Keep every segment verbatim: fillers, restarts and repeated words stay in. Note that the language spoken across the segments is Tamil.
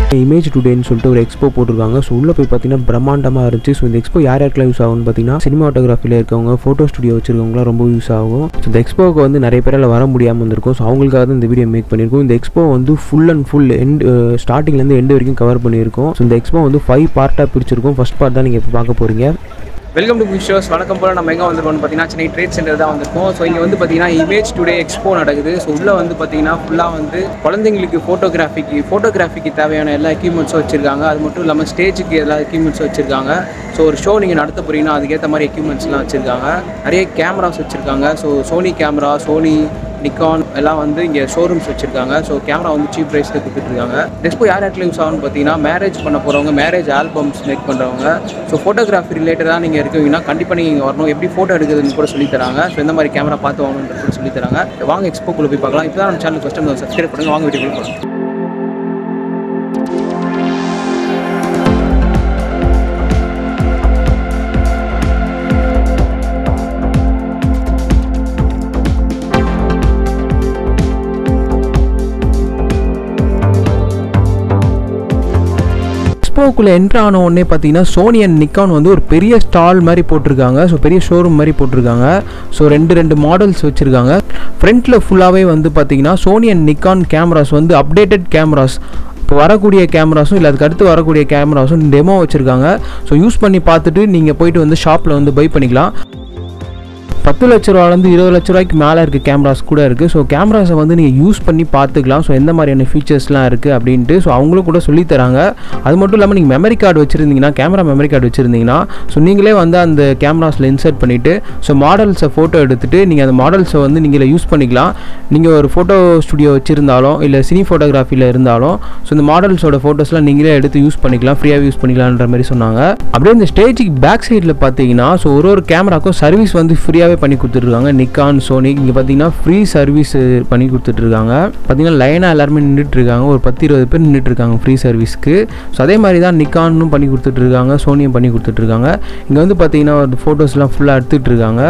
இமேஜ் டுடேன்னு சொல்லிட்டு ஒரு எக்ஸ்போ போட்டிருக்காங்க. ஸோ உள்ளே போய் பார்த்தீங்கன்னா பிரம்மாண்டமாக இருந்துச்சு. ஸோ இந்த எக்ஸ்போ யார் யாருக்கெல்லாம் யூஸ் ஆகும்னு பார்த்தீங்கன்னா சினிமாட்டோகிராஃபியில் இருக்கவங்க, ஃபோட்டோ ஸ்டுடியோ வச்சிருக்கவங்களாம் ரொம்ப யூஸ் ஆகும். ஸோ இந்த எக்ஸ்போவுக்கு வந்து நிறைய பேரால் வர முடியாமல் இருந்திருக்கும். ஸோ அவங்களுக்காக தான் இந்த வீடியோ மேக் பண்ணியிருக்கோம். இந்த எக்ஸ்போ வந்து ஃபுல் அண்ட் ஃபுல் எண்ட் ஸ்டார்டிங்லேருந்து எண்டு வரைக்கும் கவர் பண்ணியிருக்கோம். ஸோ இந்த எக்ஸ்போ வந்து ஃபைவ் பார்ட்டாக பிரிச்சிருக்கும். ஃபர்ஸ்ட் பார்ட் தான் நீங்கள் இப்போ பார்க்க போகிறீங்க. Welcome to wishes. வணக்கம் போல் நம்ம எங்கே வந்திருக்கோம்னு பார்த்தீங்கன்னா சென்னை ட்ரேட் சென்டர் தான் வந்திருக்கோம். ஸோ இங்கே வந்து பார்த்தீங்கன்னா இமேஜ் டுடே எக்ஸ்போ நடக்குது. ஸோ உள்ளே வந்து பார்த்தீங்கன்னா ஃபுல்லாக வந்து குழந்தைங்களுக்கு ஃபோட்டோகிராஃபிக்கு ஃபோட்டோகிராஃபிக்கு தேவையான எல்லா எக்யூப்மெண்ட்ஸும் வச்சுருக்காங்க. அது மட்டும் இல்லாமல் ஸ்டேஜுக்கு எல்லா எக்யூப்மெண்ட்ஸும் வச்சுருக்காங்க. ஸோ ஒரு ஷோ நீங்கள் நடத்த போகிறீங்கன்னா அதுக்கேற்ற மாதிரி எக்யூப்மெண்ட்ஸ்லாம் வச்சுருக்காங்க. நிறைய கேமராஸ் வச்சுருக்காங்க. So Sony camera, Sony, Nikon எல்லாம் வந்து இங்கே ஷோரூம்ஸ் வச்சுருக்காங்க. ஸோ கேமரா வந்து சீப் ப்ரைஸில் கொடுத்துட்ருக்காங்க. எக்ஸ்போ யார் யாருக்குள்ள யூஸ் ஆகும்னு பார்த்தீங்கன்னா மேரேஜ் பண்ண போகிறவங்க, மேரேஜ் ஆல்பம்ஸ் மேக் பண்ணுறவங்க, ஸோ ஃபோட்டோகிராஃபி ரிலேட்டடாக நீங்கள் இருக்கீங்கன்னா கண்டிப்பாக நீங்கள் வரணும். எப்படி ஃபோட்டோ எடுக்கிறதுன்னு கூட சொல்லித்தராங்க. ஸோ இந்த மாதிரி கேமரா பார்த்து வாங்கணுன்றது கூட சொல்லித்தராங்க. வாங்க எக்ஸ்போக்குள்ளே போய் பார்க்கலாம். இப்போ தான் நம்ம சேனல் ஃபஸ்ட் டைம் சப்ஸ்கிரைப் பண்ணுங்கள். வாங்க வீடியோக்குள்ள போகலாம். எக்ஸ்போக்குள்ளே என்ட்ரு ஆன உடனே பார்த்தீங்கன்னா சோனி அண்ட் நிக்கான் வந்து ஒரு பெரிய ஸ்டால் மாதிரி போட்டிருக்காங்க. ஸோ பெரிய ஷோரூம் மாதிரி போட்டிருக்காங்க. ஸோ ரெண்டு ரெண்டு மாடல்ஸ் வச்சுருக்காங்க. ஃப்ரண்ட்டில் ஃபுல்லாகவே வந்து பார்த்தீங்கன்னா சோனி அண்ட் நிக்கான் கேமராஸ் வந்து அப்டேட்டட் கேமராஸ், இப்போ வரக்கூடிய கேமராஸும் இல்லை அதுக்கு அடுத்து வரக்கூடிய கேமராஸும் டெமோ வச்சுருக்காங்க. ஸோ யூஸ் பண்ணி பார்த்துட்டு நீங்கள் போயிட்டு வந்து ஷாப்பில் வந்து பை பண்ணிக்கலாம். பத்து லட்ச ரூபாலேருந்து இருபது லட்ச ரூபாய்க்கு மேலே இருக்க கேமராஸ் கூட இருக்குது. ஸோ கேமராஸை வந்து நீங்கள் யூஸ் பண்ணி பார்த்துக்கலாம். ஸோ எந்த மாதிரியான ஃபீச்சர்ஸ்லாம் இருக்குது அப்படின்ட்டு ஸோ அவங்களும் கூட சொல்லித்தராங்க. அது மட்டும் இல்லாமல் நீங்கள் மெமரி கார்டு வச்சுருந்தீங்கன்னா, கேமரா மெமரி கார்டு வச்சுருந்தீங்கன்னா ஸோ நீங்களே வந்து அந்த கேமராஸில் இன்சர்ட் பண்ணிவிட்டு ஸோ மாடல்ஸை ஃபோட்டோ எடுத்துகிட்டு நீங்கள் அந்த மாடல்ஸை வந்து நீங்களே யூஸ் பண்ணிக்கலாம். நீங்கள் ஒரு ஃபோட்டோ ஸ்டுடியோ வச்சுருந்தாலும் இல்லை சினி ஃபோட்டோகிராஃபியில் இருந்தாலும் ஸோ இந்த மாடல்ஸோட ஃபோட்டோஸ்லாம் நீங்களே எடுத்து யூஸ் பண்ணிக்கலாம், ஃப்ரீயாக யூஸ் பண்ணிக்கலான்ற மாதிரி சொன்னாங்க. அப்படியே இந்த ஸ்டேஜுக்கு பேக் சைடில் பார்த்தீங்கன்னா ஸோ ஒரு ஒரு கேமராக்கும் சர்வீஸ் வந்து ஃப்ரீயாகவே பண்ணி கொடுத்துட்ருக்காங்க. நிக்கான், சோனி இங்கே பார்த்தீங்கன்னா ஃப்ரீ சர்வீஸ் பண்ணி கொடுத்துட்ருக்காங்க. பார்த்தீங்கன்னா லைனாக எல்லாருமே நின்றுட்டுருக்காங்க. ஒரு பத்து இருபது பேர் நின்றுட்டுருக்காங்க ஃப்ரீ சர்வீஸ்க்கு. ஸோ அதே மாதிரி தான் நிக்கானும் பண்ணி கொடுத்துட்ருக்காங்க, சோனியும் பண்ணி கொடுத்துட்ருக்காங்க. இங்கே வந்து பார்த்தீங்கன்னா ஒரு ஃபோட்டோஸ்லாம் ஃபுல்லாக எடுத்துகிட்டு இருக்காங்க.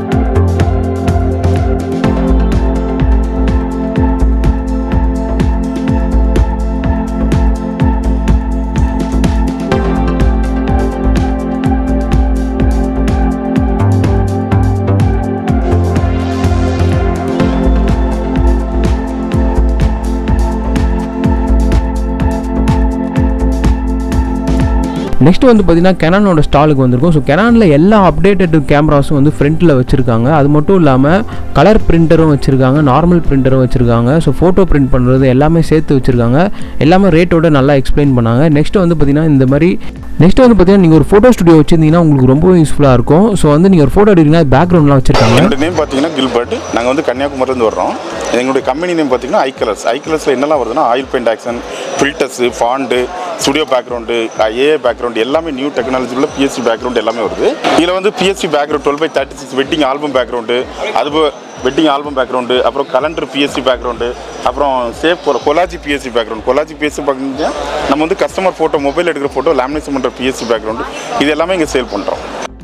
நெக்ஸ்ட் வந்து பார்த்தீங்கன்னா கெனானோட ஸ்டாலுக்கு வந்திருக்கும். ஸோ கெனானில் எல்லா அப்டேட்டட் கேமராஸும் வந்து ஃப்ரண்ட்டில் வச்சுருக்காங்க. அது மட்டும் இல்லாமல் கலர் பிரிண்டரும் வச்சுருக்காங்க, நார்மல் பிரிண்டரும் வச்சுருக்காங்க. ஸோ ஃபோட்டோ பிரிண்ட் பண்ணுறது எல்லாமே சேர்த்து வச்சுருக்காங்க. எல்லாமே ரேட்டோட நல்லா எக்ஸ்பிளைன் பண்ணாங்க. நெக்ஸ்ட் வந்து பார்த்தீங்கன்னா இந்த மாதிரி நெக்ஸ்ட் வந்து பார்த்தீங்கன்னா நீங்கள் ஒரு ஃபோட்டோ ஸ்டுடியோ வச்சிருந்தீங்கன்னா உங்களுக்கு ரொம்ப யூஸ்ஃபுல்லாக இருக்கும். ஸோ வந்து நீங்கள் ஒரு ஃபோட்டோ எடுக்கிறீங்கன்னா பேக்ரவுண்ட்லாம் வச்சுருக்காங்க. என்னோட நேம் பார்த்தீங்கன்னா கில்பர்ட். நாங்கள் வந்து கன்னியாகுமரிலேருந்து வர்றோம். எங்களுடைய கம்பெனி நேம் பார்த்தீங்கன்னா ஐ கலர்ஸ். ஐ கலர்ஸில் என்னெல்லாம் வருதுன்னா oil paint action, filters, font, studio background, ஏஏ பேக்ரவுண்டு எல்லாமே நியூ டெக்னாலஜி உள்ள பிஎஸ்சி பேக்ரவுண்ட் எல்லாமே வருது. இதில் வந்து PSC background twelve by thirty six wedding album background, அது வெட்டிங் ஆல்பம் பேக்ரவுண்டு, அப்புறம் கலண்டர் பிஎஸ்சி பேக்ரவுண்டு, அப்புறம் சேஃப் கொலாஜி பிஎஸ்சி பேக்ரவுண்ட். கொலாஜி பிஎஸ்சி பார்த்தீங்கன்னா நம்ம வந்து கஸ்டமர் ஃபோட்டோ, மொபைல் எடுக்கிற ஃபோட்டோ லேமினேஷன் பண்ணுற பிஎஸ்சி பேக்ரவுண்டு இது எல்லாமே இங்கே சேல் பண்ணுறோம்.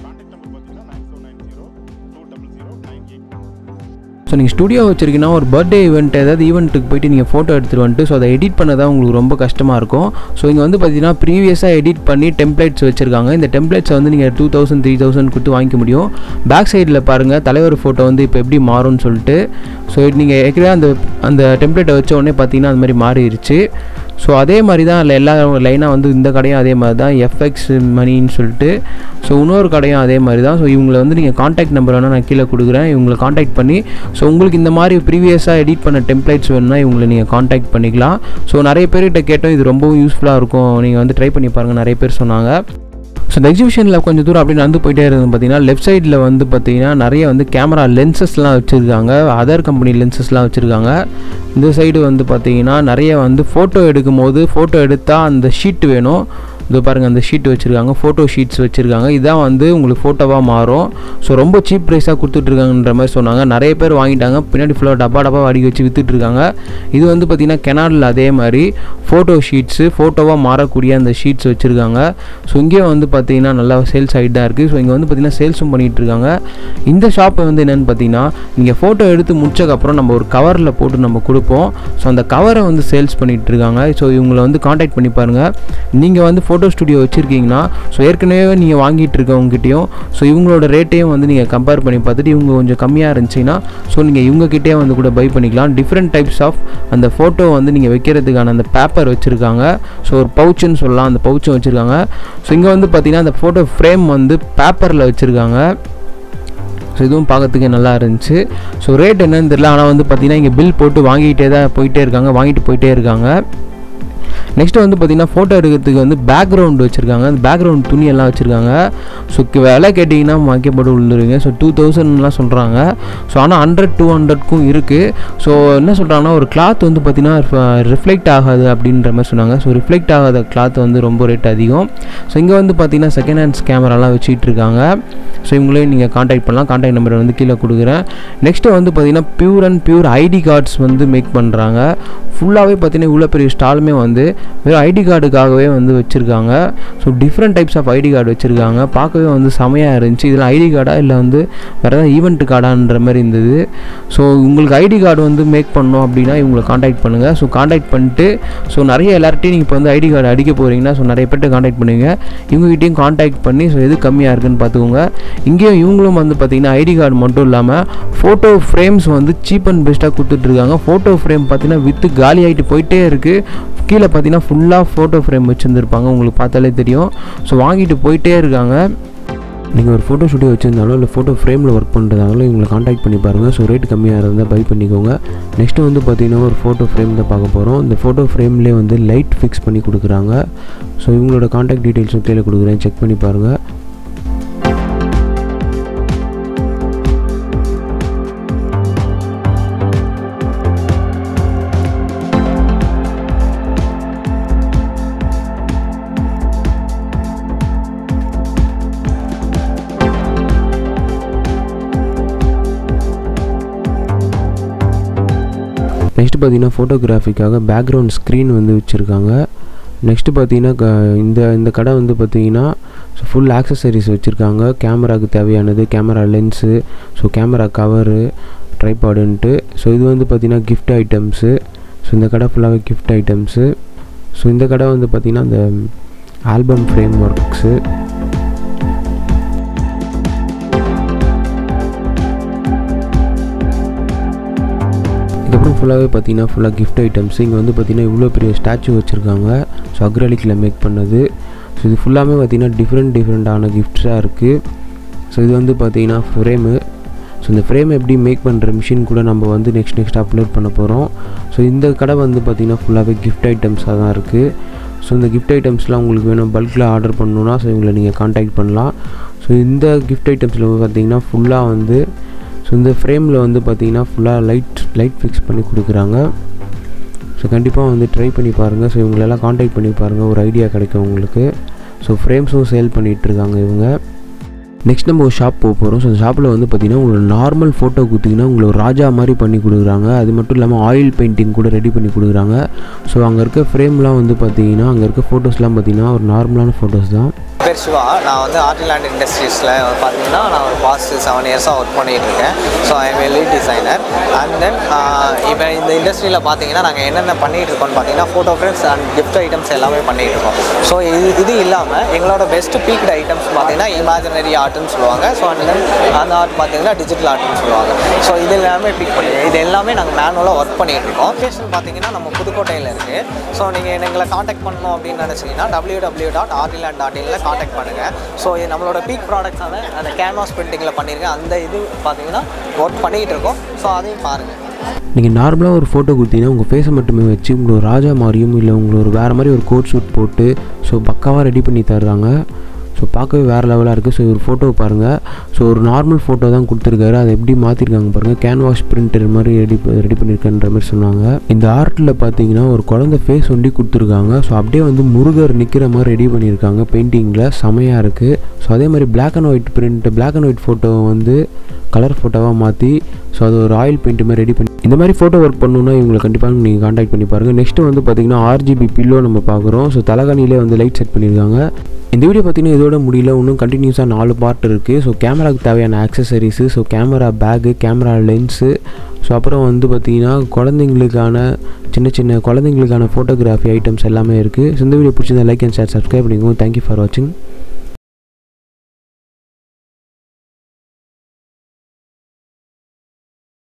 ஸோ நீங்கள் ஸ்டுடியோ வச்சுருக்கீங்கன்னா ஒரு பர்த்டே ஈவெண்ட் ஏதாவது ஈவெண்ட்டுக்கு போய்ட்டு நீங்கள் ஃபோட்டோ எடுத்துகிட்டு வந்துட்டு ஸோ அதை எடிட் பண்ண தான் உங்களுக்கு ரொம்ப கஷ்டமாக இருக்கும். ஸோ இங்கே வந்து பார்த்தீங்கன்னா ப்ரீவியஸாக எடிட் பண்ணி டெம்ப்ளேட்ஸ் வச்சுருக்காங்க. இந்த டெம்ப்ளேட்ஸை வந்து நீங்கள் டூ தௌசண்ட் த்ரீ தௌசண்ட் கொடுத்து வாங்கிக்க முடியும். பேக் சைடில் பாருங்கள் தலைவர் ஃபோட்டோ வந்து இப்போ எப்படி மாறும்னு சொல்லிட்டு. ஸோ நீங்கள் ஏற்கனவே அந்த அந்த டெம்ப்ளேட்டை வச்ச உடனே பார்த்தீங்கன்னா அது மாதிரி மாறிடுச்சு. ஸோ அதே மாதிரி தான் இல்லை எல்லா லைனாக வந்து இந்த கடையும் அதே மாதிரி தான் எஃப்எக்ஸ் மணின்னு சொல்லிட்டு. ஸோ இன்னொரு கடையும் அதே மாதிரி தான். ஸோ இவங்களை வந்து நீங்கள் காண்டாக்ட் நம்பர் வேணால் நான் கீழே கொடுக்குறேன். இவங்களை காண்டாக்ட் பண்ணி ஸோ உங்களுக்கு இந்த மாதிரி ப்ரீவியஸாக எடிட் பண்ண டெம்ப்ளேட்ஸ் வேணும்னா இவங்களை நீங்கள் காண்டாக்ட் பண்ணிக்கலாம். ஸோ நிறைய பேர்கிட்ட கேட்டோம், இது ரொம்பவும் யூஸ்ஃபுல்லாக இருக்கும், நீங்கள் வந்து ட்ரை பண்ணி பாருங்கள், நிறைய பேர் சொன்னாங்க. ஸோ இந்த எக்ஸிபிஷனில் கொஞ்சம் தூரம் அப்படி நடந்து போயிட்டே இருந்தது பார்த்தீங்கன்னா லெஃப்ட் சைடில் வந்து பார்த்தீங்கன்னா நிறைய வந்து கேமரா லென்சஸ்லாம் வச்சுருக்காங்க, அதர் கம்பெனி லென்சஸ்லாம் வச்சுருக்காங்க. இந்த சைடு வந்து பார்த்தீங்கன்னா நிறைய வந்து ஃபோட்டோ எடுக்கும் போது ஃபோட்டோ எடுத்தால் அந்த ஷீட் வேணும். இது பாருங்கள் அந்த ஷீட் வச்சுருக்காங்க, ஃபோட்டோ ஷீட்ஸ் வச்சுருக்காங்க. இதான் வந்து உங்களுக்கு ஃபோட்டோவாக மாறும். ஸோ ரொம்ப சீப் ப்ரைஸாக கொடுத்துட்ருக்காங்கன்ற மாதிரி சொன்னாங்க. நிறைய பேர் வாங்கிட்டாங்க, பின்னாடி ஃபுல்லாக டப்பா டப்பா அடிக்க வச்சு விற்றுட்ருக்காங்க. இது வந்து பார்த்திங்கன்னா கெனானில் அதே மாதிரி ஃபோட்டோ ஷீட்ஸு ஃபோட்டோவாக மாறக்கூடிய அந்த ஷீட்ஸ் வச்சுருக்காங்க. ஸோ இங்கே வந்து பார்த்திங்கன்னா நல்லா சேல்ஸ் ஆகிட்டு தான் இருக்குது. ஸோ இங்கே வந்து பார்த்திங்கன்னா சேல்ஸும் பண்ணிகிட்ருக்காங்க. இந்த ஷாப்பை வந்து என்னென்னு பார்த்தீங்கன்னா நீங்கள் ஃபோட்டோ எடுத்து முடிச்சக்கப்புறம் நம்ம ஒரு கவரில் போட்டு நம்ம கொடுப்போம். ஸோ அந்த கவரை வந்து சேல்ஸ் பண்ணிகிட்ருக்காங்க. ஸோ இவங்களை வந்து காண்டாக்ட் பண்ணி பாருங்கள். நீங்கள் வந்து ஃபோட்டோ ஸ்டுடியோ வச்சுருக்கீங்கன்னா ஸோ ஏற்கனவே நீங்கள் வாங்கிட்டு இருக்கவங்ககிட்டையும் ஸோ இவங்களோட ரேட்டையும் வந்து நீங்கள் கம்பேர் பண்ணி பார்த்துட்டு இவங்க கொஞ்சம் கம்மியாக இருந்துச்சுன்னா ஸோ நீங்கள் இவங்ககிட்டே வந்து கூட பை பண்ணிக்கலாம். டிஃப்ரெண்ட் டைப்ஸ் ஆஃப் அந்த ஃபோட்டோ வந்து நீங்கள் வைக்கிறதுக்கான அந்த பேப்பர் வச்சுருக்காங்க. ஸோ ஒரு பவுச்சுன்னு சொல்லலாம், அந்த பவுச்சும் வச்சுருக்காங்க. ஸோ இங்கே வந்து பார்த்திங்கன்னா அந்த ஃபோட்டோ ஃப்ரேம் வந்து பேப்பரில் வச்சுருக்காங்க. ஸோ இதுவும் பார்க்கறதுக்கு நல்லா இருந்துச்சு. ஸோ ரேட் என்னன்னு தெரியல, ஆனால் வந்து பார்த்திங்கன்னா இங்கே பில் போட்டு வாங்கிட்டே தான் போயிட்டே இருக்காங்க, வாங்கிட்டு போயிட்டே இருக்காங்க. நெக்ஸ்ட்டு வந்து பார்த்திங்கன்னா ஃபோட்டோ எடுக்கிறதுக்கு வந்து பேக்ரவுண்ட் வச்சுருக்காங்க. அந்த பேக்ரவுண்ட் துணியெல்லாம் வச்சுருக்காங்க. ஸோ விலை கேட்டிங்கன்னா வாங்கிப்பட்டு விழுந்துருங்க. ஸோ டூ தௌசண்ட்லாம் சொல்கிறாங்க. ஸோ ஆனால் ஹண்ட்ரட் டூ ஹண்ட்ரட்க்கும் இருக்குது. ஸோ என்ன சொல்கிறாங்கன்னா ஒரு கிளாத் வந்து பார்த்திங்கன்னா ரிஃப்ளெக்ட் ஆகாது அப்படின்ற மாதிரி சொன்னாங்க. ஸோ ரிஃப்ளெக்ட் ஆகாத கிளாத் வந்து ரொம்ப ரேட் அதிகம். ஸோ இங்கே வந்து பார்த்திங்கன்னா செகண்ட் ஹேண்ட்ஸ் கேமராலாம் வச்சுட்டு இருக்காங்க. ஸோ இவங்களையும் நீங்கள் காண்டாக்ட் பண்ணலாம். காண்டாக்ட் நம்பரை வந்து கீழே கொடுக்குறேன். நெக்ஸ்ட்டு வந்து பார்த்திங்கன்னா pure and pure ID cards வந்து மேக் பண்ணுறாங்க. ஃபுல்லாகவே பார்த்திங்கன்னா இவ்வளோ பெரிய ஸ்டாலுமே வந்து வெறும் ஐடி கார்டுக்காகவே வந்து வச்சுருக்காங்க. So different types of ID card வச்சுருக்காங்க. பார்க்கவே வந்து செமையாக இருந்துச்சு. இதில் ஐடி கார்டா இல்லை வந்து வேறு ஏதாவது ஈவெண்ட் கார்டான்ற மாதிரி இருந்தது. ஸோ உங்களுக்கு ஐடி கார்டு வந்து மேக் பண்ணணும் அப்படின்னா இவங்களை காண்டாக்ட் பண்ணுங்கள். ஸோ காண்டாக்ட் பண்ணிட்டு ஸோ நிறைய எல்லார்ட்டையும் நீங்கள் இப்போ வந்து ஐடி கார்டு அடிக்க போகிறீங்கன்னா ஸோ நிறைய பேர்ட்ட காண்டாக்ட் பண்ணுவீங்க. இவங்ககிட்டையும் காண்டாக்ட் பண்ணி ஸோ எது கம்மியாக இருக்குன்னு பார்த்துக்கோங்க. இங்கேயும் இவங்களும் வந்து பார்த்திங்கன்னா ஐடி கார்டு மட்டும் இல்லாமல் ஃபோட்டோ ஃப்ரேம்ஸ் வந்து சீப் அண்ட் பெஸ்ட்டாக கொடுத்துட்ருக்காங்க. ஃபோட்டோ ஃப்ரேம் பார்த்திங்கன்னா விற்று காலி ஆகிட்டு போயிட்டே இருக்குது. கீழே பார்த்தீங்கன்னா ஃபுல்லாக ஃபோட்டோ ஃப்ரேம் வச்சுருந்துருப்பாங்க, உங்களுக்கு பார்த்தாலே தெரியும். ஸோ வாங்கிட்டு போயிட்டே இருக்காங்க. நீங்கள் ஒரு ஃபோட்டோ ஸ்டுடியோ வச்சுருந்தாலும் இல்லை ஃபோட்டோ ஃப்ரேமில் ஒர்க் பண்ணுறதாலும் இவங்களை காண்டாக்ட் பண்ணி பாருங்கள். ஸோ ரேட் கம்மியாக இருந்தால் பை பண்ணிக்கோங்க. நெக்ஸ்ட்டு வந்து பார்த்திங்கன்னா ஒரு ஃபோட்டோ ஃப்ரேம் தான் பார்க்க போகிறோம். இந்த ஃபோட்டோ ஃப்ரேம்லேயே வந்து லைட் ஃபிக்ஸ் பண்ணி கொடுக்குறாங்க. ஸோ இவங்களோட காண்டாக்ட் டீட்டெயில்ஸும் கீழே கொடுக்குறேன், செக் பண்ணி பாருங்கள். நெக்ஸ்ட்டு பார்த்தீங்கன்னா ஃபோட்டோகிராஃபிக்காக பேக்ரவுண்ட் ஸ்க்ரீன் வந்து வச்சுருக்காங்க. நெக்ஸ்ட்டு பார்த்தீங்கன்னா க இந்த இந்த கடை வந்து பார்த்திங்கன்னா ஸோ ஃபுல் ஆக்சசரிஸ் வச்சுருக்காங்க. கேமராவுக்கு தேவையானது, camera lens, so camera cover, ட்ரைபாடுன்ட்டு. ஸோ இது வந்து பார்த்திங்கன்னா கிஃப்ட் ஐட்டம்ஸு. ஸோ இந்த கடை ஃபுல்லாகவே கிஃப்ட் ஐட்டம்ஸு. ஸோ இந்த கடை வந்து பார்த்திங்கன்னா அந்த ஆல்பம் ஃப்ரேம் ஒர்க்ஸு. இதுக்கப்புறம் ஃபுல்லாகவே பார்த்தீங்கன்னா ஃபுல்லாக கிஃப்ட் ஐட்டம்ஸ். இங்கே வந்து பார்த்திங்கன்னா இவ்வளோ பெரிய ஸ்டாச்சு வச்சுருக்காங்க. ஸோ அக்ரலிக்கில் மேக் பண்ணது. ஸோ இது ஃபுல்லாமே பார்த்திங்கன்னா டிஃப்ரெண்ட் டிஃப்ரெண்ட்டான கிஃப்ட்ஸாக இருக்குது. ஸோ இது வந்து பார்த்திங்கன்னா ஃப்ரேமு. ஸோ இந்த ஃப்ரேம் எப்படி மேக் பண்ணுற மிஷின் கூட நம்ம வந்து நெக்ஸ்ட் நெக்ஸ்ட் அப்லோட் பண்ண போகிறோம். ஸோ இந்த கடை வந்து பார்த்திங்கன்னா ஃபுல்லாகவே கிஃப்ட் ஐட்டம்ஸாக தான் இருக்குது. ஸோ இந்த கிஃப்ட் ஐட்டம்ஸ்லாம் உங்களுக்கு வேணும் பல்கில் ஆர்டர் பண்ணணுன்னா ஸோ இவங்களை நீங்கள் காண்டாக்ட் பண்ணலாம். ஸோ இந்த கிஃப்ட் ஐட்டம்ஸில் பார்த்திங்கன்னா ஃபுல்லாக வந்து ஸோ இந்த ஃப்ரேமில் வந்து பார்த்திங்கன்னா ஃபுல்லாக லைட் லைட் ஃபிக்ஸ் பண்ணி கொடுக்குறாங்க. ஸோ கண்டிப்பாக வந்து ட்ரை பண்ணி பாருங்கள். ஸோ இவங்களெல்லாம் காண்டாக்ட் பண்ணி பாருங்கள், ஒரு ஐடியா கிடைக்கும் உங்களுக்கு. ஸோ ஃப்ரேம்ஸும் சேல் பண்ணிகிட்ருக்காங்க இவங்க. நெக்ஸ்ட் நம்ம ஒரு ஷாப் போக போகிறோம். ஸோ அந்த ஷாப்பில் வந்து பார்த்திங்கன்னா உங்களோட நார்மல் ஃபோட்டோ கொடுத்திங்கன்னா உங்களை ஒரு ராஜா மாதிரி பண்ணி கொடுக்குறாங்க. அது மட்டும் இல்லாமல் ஆயில் பெயிண்டிங் கூட ரெடி பண்ணி கொடுக்குறாங்க. ஸோ அங்கே இருக்க ஃப்ரேம்லாம் வந்து பார்த்திங்கன்னா அங்கே இருக்க ஃபோட்டோஸ்லாம் பார்த்திங்கன்னா ஒரு நார்மலான ஃபோட்டோஸ் தான். பேர் சிவா. நான் வந்து ஆர்டிலாண்ட் இண்டஸ்ட்ரீஸில் பார்த்தீங்கன்னா நான் ஒரு பாஸ்ட் செவன் இயர்ஸாக ஒர்க் பண்ணிகிட்டு இருக்கேன். So I am lead designer. And then இப்போ இந்த இண்டஸ்ட்ரியில் பார்த்தீங்கன்னா நாங்கள் என்னென்ன பண்ணிகிட்டு இருக்கோம்னு பார்த்தீங்கன்னா photo frames and gift items எல்லாமே பண்ணிகிட்டு இருக்கோம். ஸோ இது இது இல்லாமல் எங்களோட பெஸ்ட் பீக்டு ஐட்டம்ஸ் பார்த்தீங்கன்னா இமேஜினரி ஆர்ட்னு சொல்லுவாங்க. ஸோ அண்ட் தென் அந்த ஆர்ட் பார்த்தீங்கன்னா டிஜிட்டல் ஆர்ட்னு சொல்லுவாங்க. ஸோ இது எல்லாமே பிக் பண்ணி இது எல்லாமே நாங்கள் மேனுவலாக ஒர்க் பண்ணிகிட்டு இருக்கோம். லொகேஷன் பார்த்தீங்கன்னா நம்ம புதுக்கோட்டையில் இருக்குது. ஸோ நீங்கள் எங்களை காண்டாக்ட் பண்ணணும் அப்படின்னு நினச்சிங்கன்னா W W dot Artiland dot இன்ல காண்டாக்ட் பண்ணுங்கள். ஸோ இது நம்மளோட பீக் ப்ராடக்ட்ஸான அந்த கேன்வாஸ் பிரிண்டிங்கில் பண்ணியிருக்கேன். அந்த இது பார்த்தீங்கன்னா ஒர்க் பண்ணிக்கிட்டு இருக்கோம். ஸோ அதையும் பாருங்கள். நீங்கள் நார்மலாக ஒரு ஃபோட்டோ கொடுத்தீங்கன்னா உங்கள் ஃபேஸை மட்டுமே வச்சு உங்களை ஒரு ராஜா மாதிரியும் இல்லை உங்களை ஒரு வேறு மாதிரி ஒரு கோட் ஷூட் போட்டு ஸோ பக்காவாக ரெடி பண்ணி தர்றாங்க. ஸோ பார்க்கவே வேறு லெவலாக இருக்குது. ஸோ ஒரு ஃபோட்டோ பாருங்கள். ஸோ ஒரு நார்மல் ஃபோட்டோ தான் கொடுத்துருக்காரு, அதை எப்படி மாற்றிருக்காங்க பாருங்கள். கேன்வாஸ் பிரிண்டர் மாதிரி ரெடி ரெடி பண்ணியிருக்கன்ற மாதிரி சொன்னாங்க. இந்த ஆர்ட்டில் பார்த்தீங்கன்னா ஒரு குழந்தை ஃபேஸ் ஒண்டி கொடுத்துருக்காங்க. ஸோ அப்படியே வந்து முருகர் நிற்கிற மாதிரி ரெடி பண்ணியிருக்காங்க பெயிண்டிங்கில், செமையாக இருக்குது. ஸோ அதே மாதிரி black and white print black and white ஃபோட்டோவை வந்து கலர் ஃபோட்டோவாக மாற்றி ஸோ அது ஒரு ஆயில் பெயிண்ட் மாதிரி ரெடி பண்ணி இந்த மாதிரி ஃபோட்டோ ஒர்க் பண்ணணுன்னா இவங்களை கண்டிப்பாக நீங்கள் காண்டாக்ட் பண்ணி பாருங்கள். நெக்ஸ்ட்டு வந்து பார்த்திங்கன்னா ஆர்ஜிபி பில்லோ நம்ம பார்க்குறோம். ஸோ தலைகாணியிலே வந்து லைட் செட் பண்ணியிருக்காங்க. இந்த வீடியோ பார்த்திங்கன்னா இதோட முடியல, இன்னும் கண்டினியூஸாக நாலு பார்ட் இருக்குது. ஸோ கேமராவுக்கு தேவையான accessories, so camera bag, camera lens, so அப்புறம் வந்து பார்த்திங்கன்னா குழந்தைங்களுக்கான சின்ன சின்ன குழந்தைங்களுக்கான ஃபோட்டோகிராஃபி ஐட்டம்ஸ் எல்லாமே இருக்குது. ஸோ இந்த வீடியோ பிடிச்சிருந்தா லைக் அண்ட் ஷேர் சப்ஸ்கிரைப் பண்ணிக்கோங்க. தேங்க்யூ ஃபார் வாட்சிங்.